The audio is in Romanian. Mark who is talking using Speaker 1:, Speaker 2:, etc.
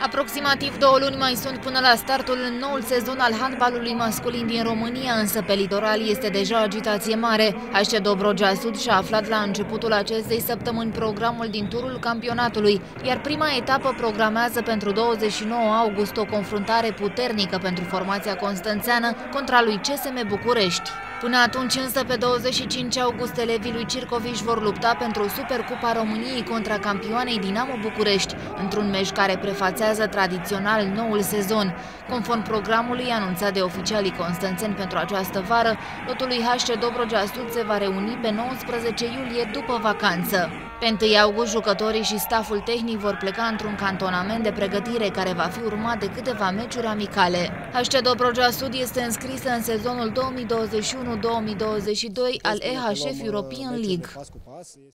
Speaker 1: Aproximativ 2 luni mai sunt până la startul în noul sezon al handbalului masculin din România, însă pe litoral este deja agitație mare. HC Dobrogea Sud și-a aflat la începutul acestei săptămâni programul din turul campionatului, iar prima etapă programează pentru 29 august o confruntare puternică pentru formația constanțeană contra lui CSM București. Până atunci însă, pe 25 august, elevii lui Circoviș vor lupta pentru Supercupa României contra campioanei Dinamo București, într-un meci care prefațează tradițional noul sezon. Conform programului anunțat de oficialii constanțeni pentru această vară, lotul lui HC Dobrogea Sud se va reuni pe 19 iulie după vacanță. Pe 1 august, jucătorii și staful tehnic vor pleca într-un cantonament de pregătire care va fi urmat de câteva meciuri amicale. HC Dobrogea Sud este înscrisă în sezonul 2021-2022 al EHF European League.